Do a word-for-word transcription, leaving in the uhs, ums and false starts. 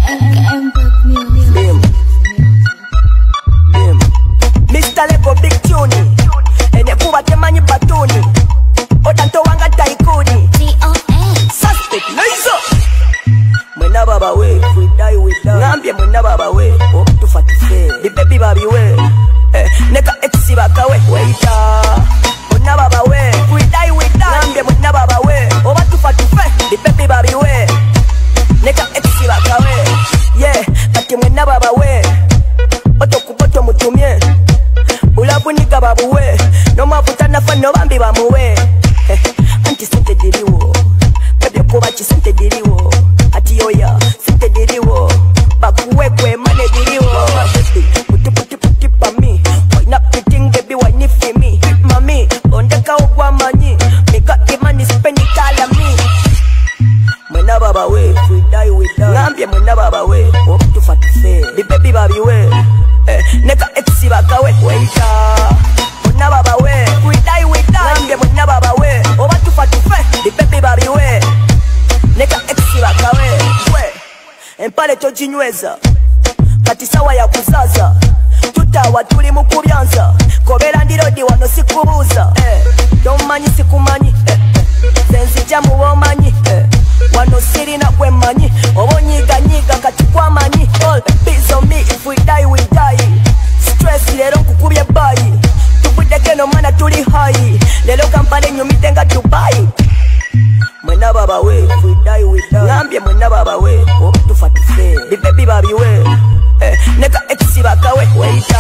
Bim. Bim. mister Lego Big Tune. Ene kuba temanyi batuni. Otanto wanga taikuni. Suspect Nizo. Mwena baba we, we die we die. Ngambye mwena baba we, oh tufa tufe. The baby baby we, eh, neka exi baka we. Waita. Mwena baba we, we die we die. Ngambye mwena baba we, oh tufa tufe. The baby baby we, neka exi baka we. Yeah, kati mwena baba we, oto kuboto mutumye. Ulabu nika babu we, no mafuta na fano bambi bamuwe. Eh, anti sente diriwo, bebe kuba chi sente diriwo. Ati oya, sente diriwo, bakuwe kwe mane diriwo. Puti puti puti pa mi, why not pretend baby why ni fi me. Mami, ondeka ogwa mani, me got the money spend it all on me. Mwena baba we, we die we die. Ngambye mwena baba we, oh tufa tufe. The baby baby we, eh, neka exi baka we. Waita, mwena baba we, we die we die. Ngambye mwena baba we, oh tufa tufe. The baby baby we, neka exi baka we. We, empale tojinyweza, kati sawa ya kuzaza. Tutawa tuli mukubyanza, kobera ndirodi wano sikubuza. Eh, domanyi sikumanyi, eh, eh, sensi jamu womanyi, eh. Wano siri na kwe manyi, obo nyiga nyiga kati kwa manyi. All peace on me if we die we die. Stress lero kukubye bayi, tubudeke no mana tuli high. Lelo kampale nyumite nga Dubai. Mwena baba we, we die we die. Ngambye mwena baba we, oh tufa tufe. The baby baby we, eh, neka exi baka we. Waita.